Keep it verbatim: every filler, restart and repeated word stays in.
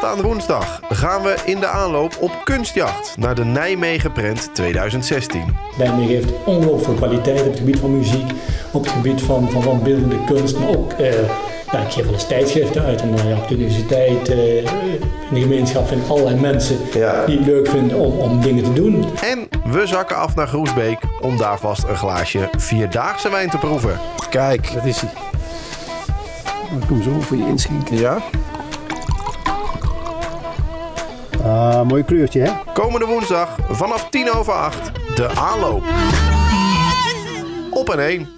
Aanstaande woensdag gaan we in de aanloop op kunstjacht naar de Nijmegen Prent tweeduizend zestien. Nijmegen heeft ongelooflijk veel kwaliteit op het gebied van muziek, op het gebied van, van, van beeldende kunst, maar ook, uh, ja, ik geef wel eens tijdschriften uit en uh, ja, op de universiteit, uh, in de gemeenschap vind ik allerlei mensen ja. die het leuk vinden om, om dingen te doen. En we zakken af naar Groesbeek om daar vast een glaasje vierdaagse wijn te proeven. Kijk, dat is hij. Ik kom zo voor je inschenken. Ja. Ah, mooi kleurtje, hè? Komende woensdag vanaf tien over acht de aanloop. Op en heen.